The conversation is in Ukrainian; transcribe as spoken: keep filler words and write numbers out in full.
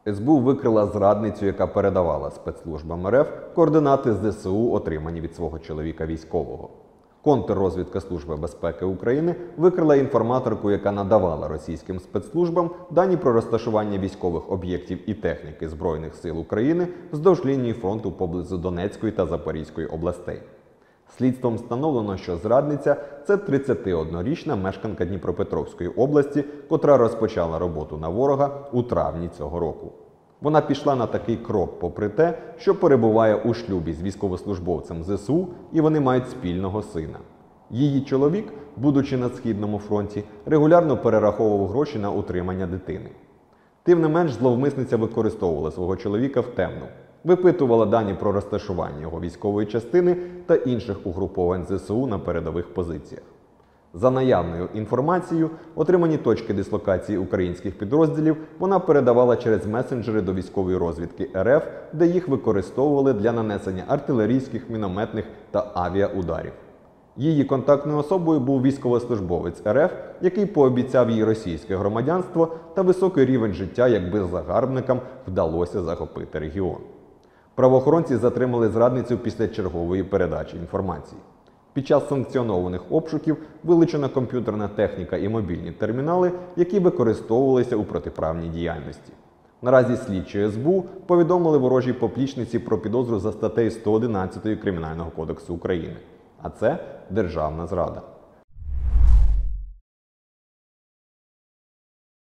ес бе у викрила зрадницю, яка передавала спецслужбам ер еф координати зе се у, отримані від свого чоловіка військового. Контррозвідка Служби безпеки України викрила інформаторку, яка надавала російським спецслужбам дані про розташування військових об'єктів і техніки Збройних сил України вздовж лінії фронту поблизу Донецької та Запорізької областей. Слідством встановлено, що зрадниця – це тридцятиоднорічна мешканка Дніпропетровської області, котра розпочала роботу на ворога у травні цього року. Вона пішла на такий крок попри те, що перебуває у шлюбі з військовослужбовцем зе се у і вони мають спільного сина. Її чоловік, будучи на Східному фронті, регулярно перераховував гроші на утримання дитини. Тим не менш, зловмисниця використовувала свого чоловіка в темну, випитувала дані про розташування його військової частини та інших угруповань зе се у на передових позиціях. За наявною інформацією, отримані точки дислокації українських підрозділів вона передавала через месенджери до військової розвідки ер еф, де їх використовували для нанесення артилерійських, мінометних та авіаударів. Її контактною особою був військовослужбовець ер еф, який пообіцяв їй російське громадянство та високий рівень життя, якби загарбникам вдалося захопити регіон. Правоохоронці затримали зрадницю після чергової передачі інформації. Під час санкціонованих обшуків вилучена комп'ютерна техніка і мобільні термінали, які використовувалися у протиправній діяльності. Наразі слідчі ес бе у повідомили ворожій поплічниці про підозру за статтею сто одинадцять Кримінального кодексу України. А це державна зрада.